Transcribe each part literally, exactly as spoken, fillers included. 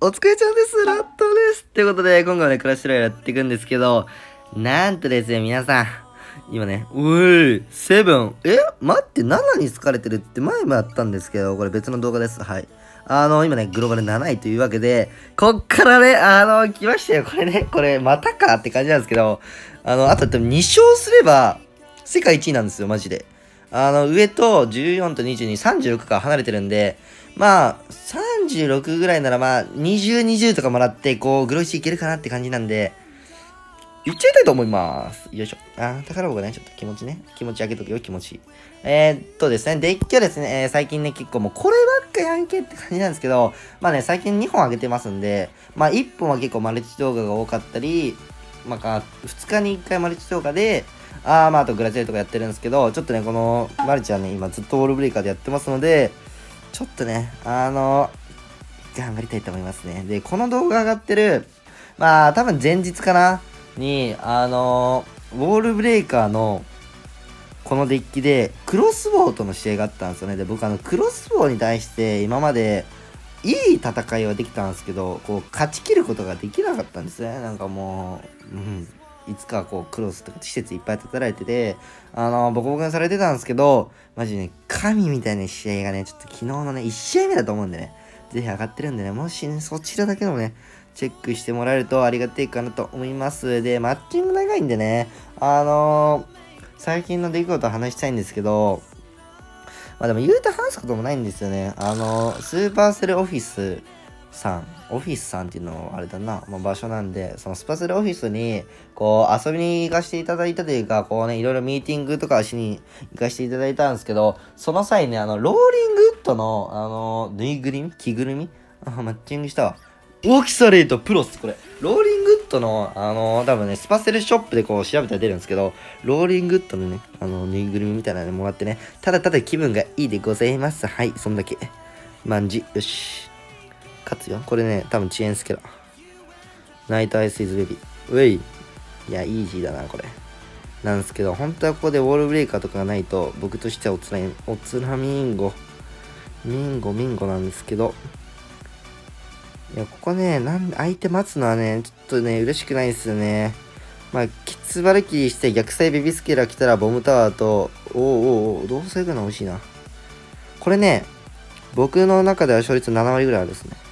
お疲れちゃんです。ラットです。ということで、今回はね、クラッシュロイヤルやっていくんですけど、なんとですね、皆さん。今ね、うい、セブン。え待って、ななに疲れてるって前もやったんですけど、これ別の動画です。はい。あの、今ね、グローバルなないというわけで、こっからね、あの、来ましたよ。これね、これ、またかって感じなんですけど、あの、あとに勝すれば、世界一位なんですよ、マジで。あの、上とじゅうよんとにじゅうに、さんじゅうろくから離れてるんで、まあ、さんじゅうろくぐらいならまあ、にじゅう、にじゅうとかもらって、こう、グロイシいけるかなって感じなんで、言っちゃいたいと思います。よいしょ。あ、宝箱ね、ちょっと気持ちね。気持ち上げとくよ、気持ち。えー、っとですね、デッキはですね、えー、最近ね、結構もうこればっかやんけって感じなんですけど、まあね、最近にほん上げてますんで、まあいっぽんは結構マルチ動画が多かったり、まあ、ふつかにいっかいマルチ動画で、あー、まあ、あとグラチェルとかやってるんですけど、ちょっとね、このマルチはね、今ずっとウォールブレイカーでやってますので、ちょっとね、あの、頑張りたいと思いますね。で、この動画上がってる、まあ、多分前日かなに、あの、ウォールブレイカーの、このデッキで、クロスボウとの試合があったんですよね。で、僕、あの、クロスボウに対して、今まで、いい戦いはできたんですけど、こう、勝ち切ることができなかったんですね。なんかもう、うん。いつかこう、クロスとか施設いっぱい建てられてて、あの、ボコボコにされてたんですけど、マジね、神みたいな試合がね、ちょっと昨日のね、いち試合目だと思うんでね、ぜひ上がってるんでね、もしね、そちらだけでもね、チェックしてもらえるとありがたいかなと思います。で、マッチング長いんでね、あのー、最近の出来事を話したいんですけど、まあでも言うと話すこともないんですよね。あのー、スーパーセルオフィスさん、オフィスさんっていうのはあれだな、まあ、場所なんで、そのスパセルオフィスに、こう、遊びに行かせていただいたというか、こうね、いろいろミーティングとかしに行かせていただいたんですけど、その際ね、あの、ローリングウッドの、あの、ぬいぐるみ着ぐるみあ、マッチングしたわ。大きさレートプロス、これ。ローリングウッドの、あのー、多分ね、スパセルショップでこう調べたら出るんですけど、ローリングウッドのね、あの、ぬいぐるみみたいなのもらってね、ただただ気分がいいでございます。はい、そんだけ。まんじ、よし。勝つよ。これね、多分遅延スケラ。ナイトアイスイズベビー。うい。いや、イージーだな、これ。なんですけど、本当はここでウォールブレイカーとかがないと、僕としてはおつらい、おつらみんご。ミンゴ、ミンゴなんですけど、いや、ここね、なん相手待つのはね、ちょっとね、嬉しくないですよね。まあ、キツバルキリして逆サイベビースケラー来たらボムタワーと、おーおーおー、どうせ行くの欲しいな。これね、僕の中では勝率なな割ぐらいあるですね。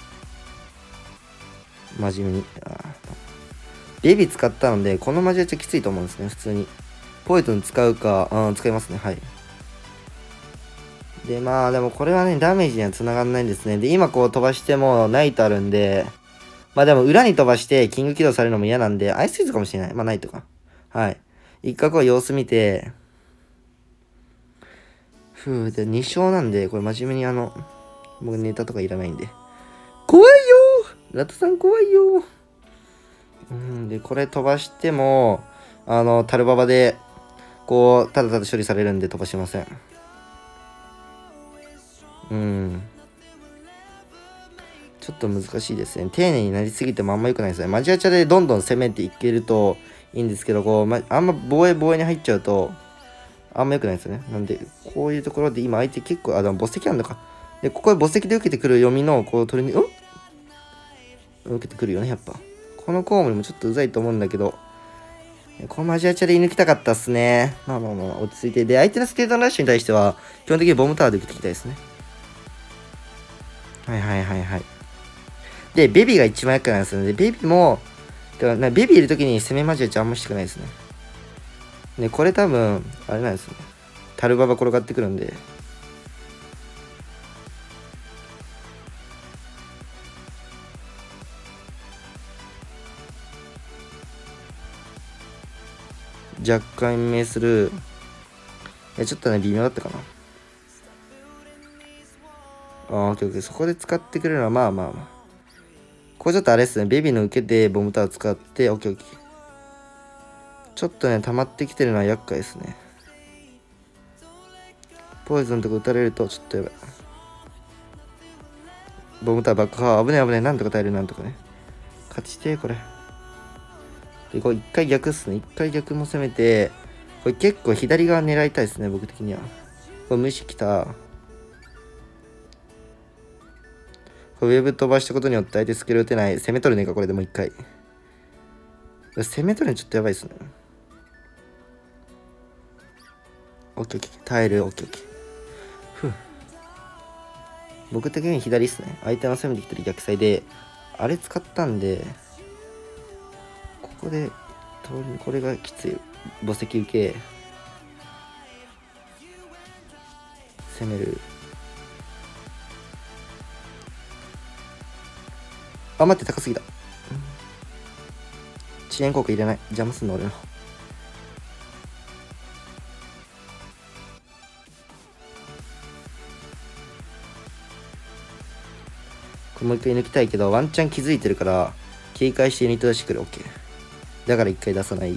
真面目に。ベビー使ったので、このマジはちょっときついと思うんですね、普通に。ポイズン使うか、うん、使いますね、はい。で、まあ、でもこれはね、ダメージには繋がんないんですね。で、今こう飛ばしても、ナイトあるんで、まあでも裏に飛ばしてキング起動されるのも嫌なんで、アイスイズかもしれない。まあナイトか。はい。一回こう様子見て、ふう、で、に勝なんで、これ真面目にあの、僕ネタとかいらないんで。怖いよーラットさん怖いよーうん、で、これ飛ばしても、あの、タルババで、こう、ただただ処理されるんで飛ばしません。うん。ちょっと難しいですね。丁寧になりすぎてもあんま良くないですね。マジアチャでどんどん攻めていけるといいんですけど、こう、ま、あんま防衛防衛に入っちゃうと、あんま良くないですね。なんで、こういうところで今相手結構、あ、でも墓石あんのか。で、ここで墓石で受けてくる読みの、こう、取りに、うん受けてくるよね、やっぱ。このコウモリもちょっとうざいと思うんだけど、このマジアチャで射抜きたかったっすね。まあまあまあ、落ち着いて。で、相手のスケートラッシュに対しては、基本的にボムタワーで受けていきたいですね。はいはいはいはい。で、ベビーが一番厄介なんですよね。で、ベビーも、だからベビーいるときに攻めマジアチャあんましたくないですね。で、これ多分、あれなんですね。タルババ転がってくるんで。若干延命する。いや、ちょっとね、微妙だったかな。あー、オッケーオッケー。そこで使ってくれるのは、まあまあまあ。これちょっとあれですね。ベビーの受けでボムタワー使って、オッケーオッケー。ちょっとね、溜まってきてるのは厄介ですね。ポイズンとか打たれると、ちょっとやばい。ボムタワーバックハー。危ねえ危ねえ。なんとか耐える、なんとかね。勝ちて、これ。で、これ一回逆っすね。一回逆も攻めて、これ結構左側狙いたいですね、僕的には。これ無視きた。 ウェブ飛ばしたことによって相手スキル打てない。攻め取るねか、これでもう一回。攻め取るのちょっとやばいっすね。オッケーオッケー。耐える、オッケーオッケー。ふう。僕的に左っすね。相手の攻めてきてる逆サイで、あれ使ったんで、ここで、これがきつい。墓石受け。攻める。あ、待って、高すぎた。遅延効果入れない。邪魔すんの俺の。これもう一回抜きたいけど、ワンチャン気づいてるから、警戒してユニット出してくる。オッケー。だから一回出さない。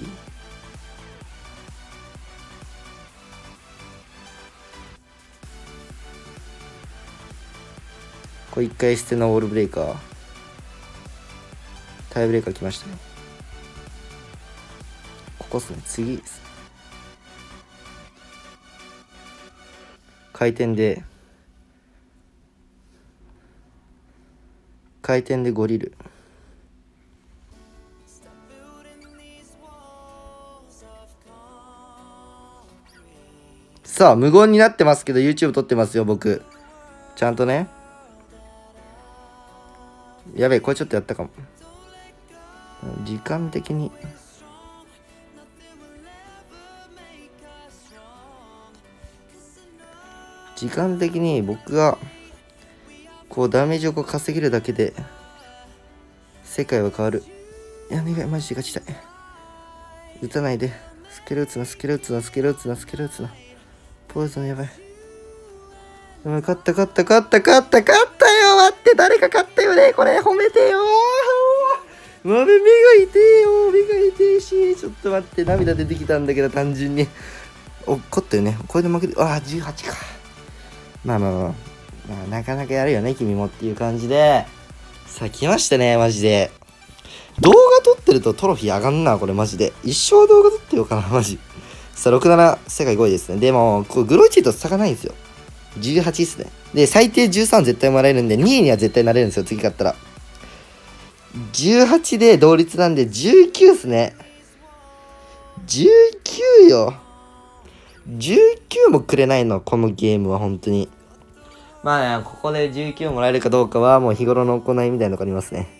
これ一回捨てのウォールブレーカー。タイブレーカー来ましたね。ここっすね。次ですね。回転で、回転でゴリル。さあ、無言になってますけど、YouTube 撮ってますよ、僕。ちゃんとね。やべえ、これちょっとやったかも。時間的に。時間的に僕が、こう、ダメージをこう稼げるだけで、世界は変わる。いや、願い、マジで勝ちたい。打たないで。スケル打つな、スケル打つな、スケル打つな、スケル打つな。ポイズンやばい。でも勝った勝った勝った勝った勝ったよ。待って、誰か勝ったよね。これ褒めてよ。まべ、目が痛えよ。目が痛えし。ちょっと待って、涙出てきたんだけど、単純に。お、勝ったよね。これで負けて、ああ、じゅうはちか。まあまあまあ、まあ、なかなかやるよね、君もっていう感じで。さあ、来ましたね、マジで。動画撮ってるとトロフィー上がんな、これマジで。一生動画撮ってようかな、マジ。さあ、ろくなな、世界ごいですね。でも、こうグロイチーと差がないんですよ。じゅうはちっすね。で、最低じゅうさん絶対もらえるんで、にいには絶対なれるんですよ、次勝ったら。じゅうはちで同率なんで、じゅうきゅうっすね。じゅうきゅうよ。じゅうきゅうもくれないの、このゲームは本当に。まあね、ここでじゅうきゅうもらえるかどうかは、もう日頃の行いみたいなのがありますね。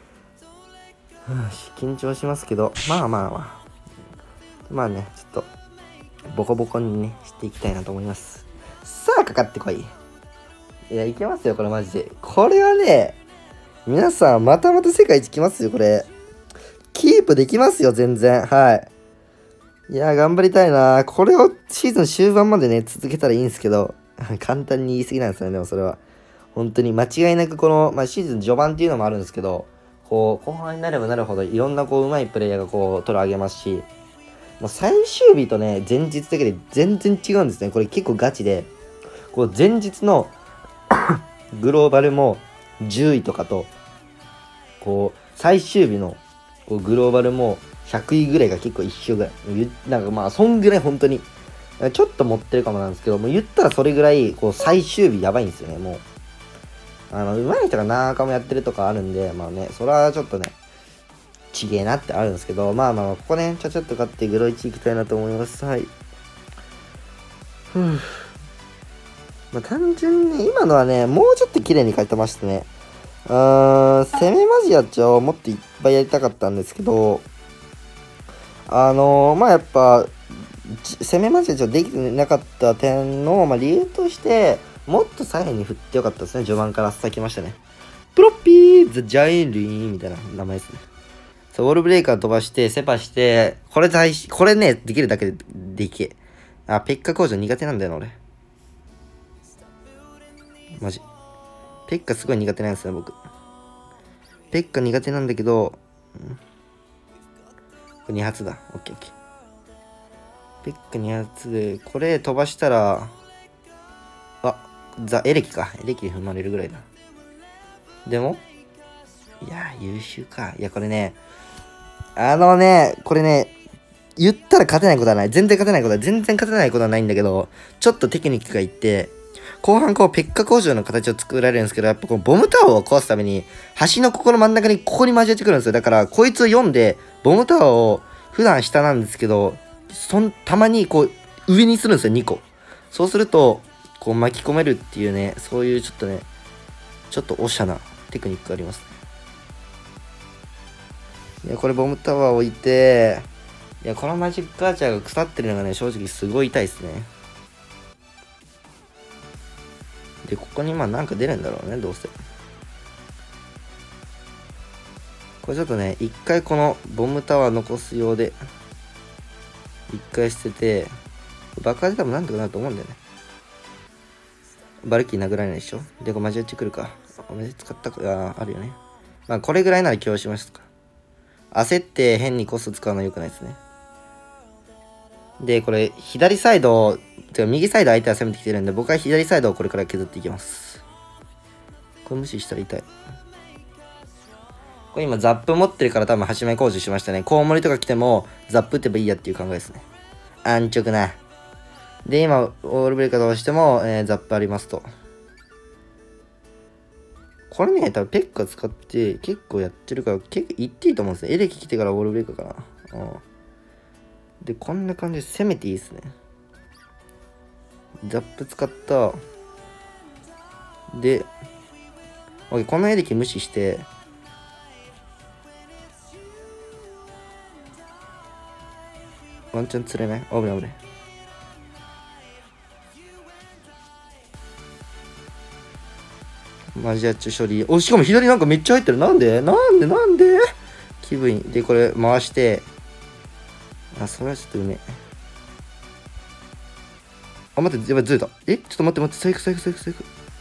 緊張しますけど、まあまあまあ。まあね、ちょっと、ボコボコにね、していきたいなと思います。さあ、かかってこい。いや、いけますよ、これマジで。これはね、皆さん、またまた世界一来ますよ、これ。キープできますよ、全然。はい。いや、頑張りたいな。これをシーズン終盤までね、続けたらいいんですけど、簡単に言い過ぎなんですよね、でもそれは。本当に間違いなくこの、まあ、シーズン序盤っていうのもあるんですけど、こう、後半になればなるほど、いろんなこう、うまいプレイヤーがこう、取り上げますし、もう最終日とね、前日だけで全然違うんですね。これ結構ガチで、こう、前日のグローバルもじゅういとかと、こう、最終日のこうグローバルもひゃくいぐらいが結構一緒ぐらい。なんかまあ、そんぐらい本当に、ちょっと持ってるかもなんですけど、もう言ったらそれぐらい、こう、最終日やばいんですよね、もう。あの、上手い人が何かもやってるとかあるんで、まあね、それはちょっとね、ちげえなってあるんですけど、まあまあ、ここね、ちゃちゃっと勝ってグロいち行きたいなと思います。はい。ふぅ。まあ単純にね、今のはね、もうちょっと綺麗に書いてましたね。うーん、攻めマジアッチをもっといっぱいやりたかったんですけど、あのー、まあやっぱ、攻めマジアッチをできてなかった点の、まあ、理由として、もっと左辺に振ってよかったですね。序盤から咲きましたね。プロッピーザ・ジャインリーみたいな名前ですね。そう、ウォールブレーカー飛ばして、セパして、これ大事、これね、できるだけでできえ。あ、ペッカ工場苦手なんだよな、俺。マジ。ペッカすごい苦手なんですよ、僕。ペッカ苦手なんだけど、うん、これに発だ。オッケーオッケー。ペッカに発で、これ飛ばしたら、あ、ザ・エレキか。エレキで踏まれるぐらいだ。でも、いやー、優秀か。いや、これね、あのね、これね、言ったら勝てないことはない。全然勝てないことは、全然勝てないことはないんだけど、ちょっとテクニックがいって、 後半こう、ペッカ工場の形を作られるんですけど、やっぱこのボムタワーを壊すために、橋のここの真ん中にここに交えてくるんですよ。だから、こいつを読んで、ボムタワーを普段下なんですけど、そん、たまにこう、上にするんですよ、にこ。そうすると、こう巻き込めるっていうね、そういうちょっとね、ちょっとおしゃなテクニックありますね。いや、これボムタワー置いて、いや、このマジックアーチャーが腐ってるのがね、正直すごい痛いですね。で、ここにまあなんか出るんだろうね、どうせ。これちょっとね、一回このボムタワー残すようで、一回捨てて、爆破で多分なんとかなると思うんだよね。バルキー殴られないでしょ。で、これマジッチ来るか。おめで使ったか、ああるよね。まあこれぐらいなら許容しますか。焦って変にコスト使うのは良くないですね。で、これ、左サイド、てか右サイド相手は攻めてきてるんで、僕は左サイドをこれから削っていきます。これ無視したら痛い。これ今ザップ持ってるから多分橋目工事しましたね。コウモリとか来てもザップ打てばいいやっていう考えですね。安直な。で、今、オールブレイカーどうしても、えー、ザップありますと。これね、多分ペッカ使って結構やってるから、結構いっていいと思うんですね。エレキ来てからオールブレイカーかな。うん。で、こんな感じで攻めていいですね。ザップ使った。で、OK、このエレキ無視して、ワンチャン釣れない？危ない危ない。マジアッチ処理。お、しかも左なんかめっちゃ入ってる。なんでなんでなんで気分いい。で、これ回して。あ、それはちょっとうめえ。あ、待って、やばい、ずれた。えちょっと待って待って、最悪最悪最悪最悪。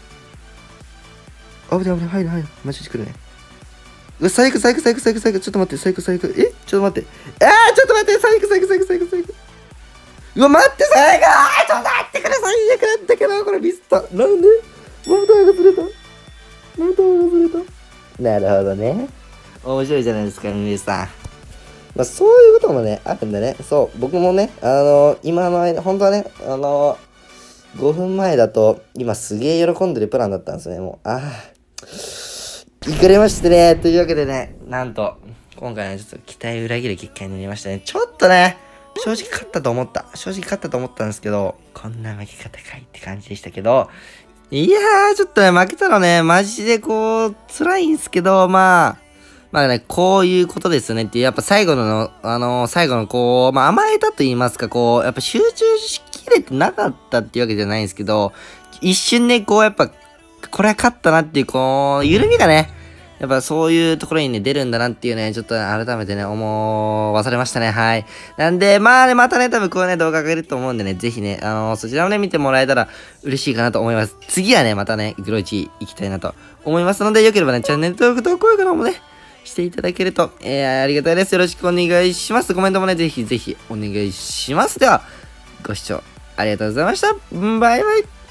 あ、危ない危ない、入る入る。マジで来るね。うわ、最悪最悪最悪最悪最悪。ちょっと待って、最悪最悪。えちょっと待って。あー、ちょっと待って、最悪最悪最悪最悪最悪。うわ、待って、最悪。あー、ちょっと待ってくれ、最悪なんだけど、これミスった。なんでボムタワーがずれた。ボムタワーがずれた。なるほどね。面白いじゃないですか、皆さん。まあ、そういうこともね、あるんだね。そう、僕もね、あのー、今の間、本当はね、あのー、ごふんまえだと、今すげえ喜んでるプランだったんですね。もう、ああ、いかれましてね。というわけでね、なんと、今回はちょっと期待裏切る結果になりましたね。ちょっとね、正直勝ったと思った。正直勝ったと思ったんですけど、こんな負け方かいって感じでしたけど、いやー、ちょっとね、負けたらね、マジでこう、辛いんすけど、まあ、まあね、こういうことですねっていう、やっぱ最後の、あのー、最後のこう、まあ甘えたと言いますか、こう、やっぱ集中しきれてなかったっていうわけじゃないんですけど、一瞬ね、こう、やっぱ、これは勝ったなっていう、こう、緩みがね、やっぱそういうところにね、出るんだなっていうね、ちょっと改めてね、思わされましたね。はい。なんで、まあね、またね、多分こういうね、動画が出ると思うんでね、ぜひね、あのー、そちらをね、見てもらえたら嬉しいかなと思います。次はね、またね、グロイチ行きたいなと思いますので、よければね、チャンネル登録と高評価の方もね、していただけると、えー、ありがたいです。よろしくお願いします。コメントもね、ぜひぜひお願いします。では、ご視聴ありがとうございました。バイバイ。